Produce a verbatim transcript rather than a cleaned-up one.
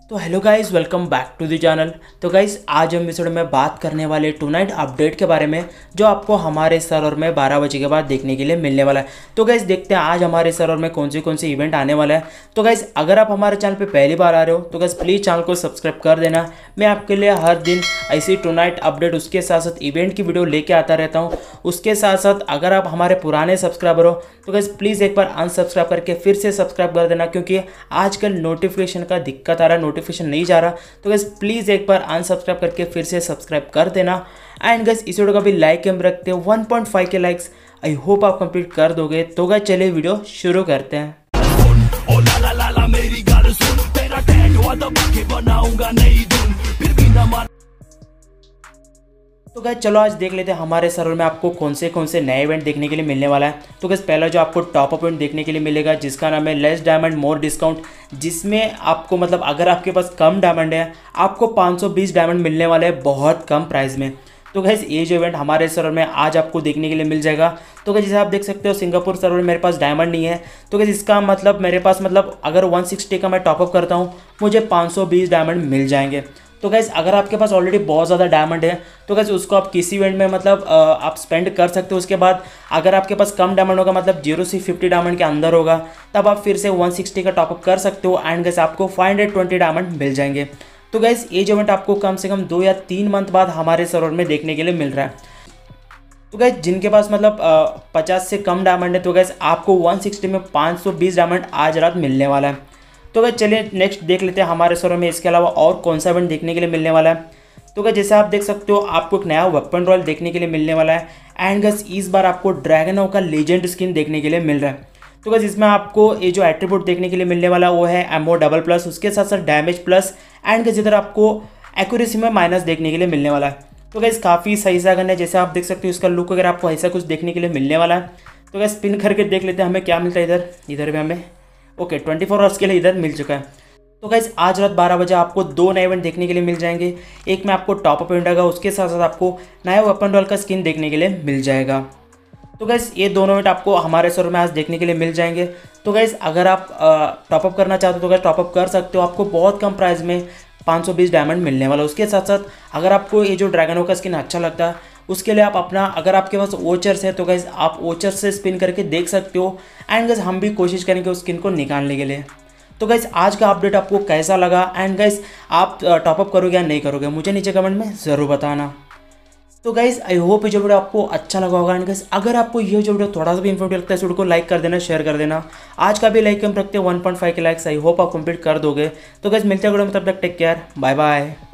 तो hello guys, welcome back to the channel. तो guys आज हम एपिसोड में बात करने वाले टू नाइट अपडेट के बारे में जो आपको हमारे सर्वर में बारह बजे के बाद देखने के लिए मिलने वाला है। तो गाइस देखते हैं आज हमारे सर्वर में कौन से कौन से इवेंट आने वाला है। तो गाइस अगर आप हमारे चैनल पे पहली बार आ रहे हो तो गाइस प्लीज़ चैनल को सब्सक्राइब कर देना। मैं आपके लिए हर दिन ऐसी टू नाइट अपडेट उसके साथ साथ इवेंट की वीडियो लेके आता रहता हूँ। उसके साथ साथ अगर आप हमारे पुराने सब्सक्राइबर हो तो गाइस प्लीज़ एक बार अनसब्सक्राइब करके फिर से सब्सक्राइब कर देना, क्योंकि आजकल नोटिफिकेशन का दिक्कत आ रहा है, नोटिफिकेशन नहीं जा रहा। तो गाइस प्लीज़ एक बार अनसब्सक्राइब करके फिर से सब्सक्राइब कर देना। एंड गाइस इस वीडियो का भी लाइक हम रखते हैं one point five K likes. I hope आप कंप्लीट कर दोगे। तो गाइस चलिए वीडियो शुरू करते हैं। ओ ला ला ला ला मेरी गाल सुन, तेरा टैटू दबा के बनाऊंगा नई धुन, फिर भी ना मान। तो गाइस चलो आज देख लेते हैं हमारे सर्वर में आपको कौन से कौन से नए इवेंट देखने के लिए मिलने वाला है। तो गाइस पहला जो आपको टॉप अप इवेंट देखने के लिए मिलेगा जिसका नाम है लेस डायमंड मोर डिस्काउंट, जिसमें आपको मतलब अगर आपके पास कम डायमंड है आपको पाँच सौ बीस डायमंड मिलने वाले हैं बहुत कम प्राइस में। तो गाइस ये जो इवेंट हमारे सर्वर में आज आपको देखने के लिए मिल जाएगा। तो गाइस जैसे आप देख सकते हो सिंगापुर सर्वर में मेरे पास डायमंड नहीं है। तो गाइस इसका मतलब मेरे पास मतलब अगर एक सौ साठ का मैं टॉपअप करता हूँ मुझे पाँच सौ बीस डायमंड मिल जाएंगे। तो गाइस अगर आपके पास ऑलरेडी बहुत ज़्यादा डायमंड है तो गाइस उसको आप किसी इवेंट में मतलब आप स्पेंड कर सकते हो। उसके बाद अगर आपके पास कम डायमंड होगा मतलब जीरो से फिफ्टी डायमंड के अंदर होगा तब आप फिर से एक सौ साठ का टॉपअप कर सकते हो एंड गाइस आपको पाँच सौ बीस डायमंड मिल जाएंगे। तो गाइस ये इवेंट आपको कम से कम दो या तीन मंथ बाद हमारे सर्वर में देखने के लिए मिल रहा है। तो गाइस जिनके पास मतलब पचास से कम डायमंड है तो गाइस आपको एक सौ साठ में पाँच सौ बीस डायमंड आज रात मिलने वाला है। तो गाइस चलिए नेक्स्ट देख लेते हैं हमारे सर्वर में इसके अलावा और कौन सा इवेंट देखने के लिए मिलने वाला है। तो गाइस जैसे आप देख सकते हो आपको एक नया वेपन रॉयल देखने के लिए मिलने वाला है एंड गाइस इस बार आपको ड्रैगन का लेजेंड स्किन देखने के लिए मिल रहा है। तो गाइस इसमें आपको ये जो एट्रीब्यूट देखने के लिए मिलने वाला है वो है एमओ डबल प्लस, उसके साथ साथ डैमेज प्लस एंड गाइस इधर आपको एक्यूरेसी में माइनस देखने के लिए मिलने वाला है। तो गाइस काफ़ी सही सा गन है, जैसे आप देख सकते हो इसका लुक अगर आपको ऐसा कुछ देखने के लिए मिलने वाला है। तो गाइस स्पिन करके देख लेते हैं हमें क्या मिलता है। इधर इधर भी हमें ओके ट्वेंटी फोर आवर्स के लिए इधर मिल चुका है। तो गाइस आज रात बारह बजे आपको दो नए इवेंट देखने के लिए मिल जाएंगे। एक में आपको टॉप अप इवेंट आएगा, उसके साथ साथ आपको नया वेपन रॉयल का स्किन देखने के लिए मिल जाएगा। तो गाइस ये दोनों इवेंट आपको हमारे सर्वर में आज देखने के लिए मिल जाएंगे। तो गाइस अगर आप टॉप अप करना चाहते हो तो गाइस टॉप अप कर सकते हो, आपको बहुत कम प्राइस में पाँच सौ बीस डायमंड मिलने वाला है। उसके साथ साथ अगर आपको ये जो ड्रैगन का स्किन अच्छा लगता है उसके लिए आप अपना अगर आपके पास वोचर्स है तो गाइस आप वोचर से स्पिन करके देख सकते हो एंड गाइस हम भी कोशिश करेंगे उस स्किन को निकालने के लिए। तो गाइस आज का अपडेट आपको कैसा लगा एंड गाइस आप टॉपअप करोगे या नहीं करोगे मुझे नीचे कमेंट में ज़रूर बताना। तो गाइस आई होप ये जो वीडियो आपको अच्छा लगा होगा एंड गाइस अगर आपको ये जो वीडियो थोड़ा सा भी इंफॉर्मेटिव लगता है इस वीडियो को लाइक कर देना, शेयर कर देना। आज का भी लाइक हम रखते हैं one point five K likes. I hope आप कंप्लीट कर दोगे। तो गाइस मिलते हैं वीडियो में, तब तक टेक केयर, बाय बाय।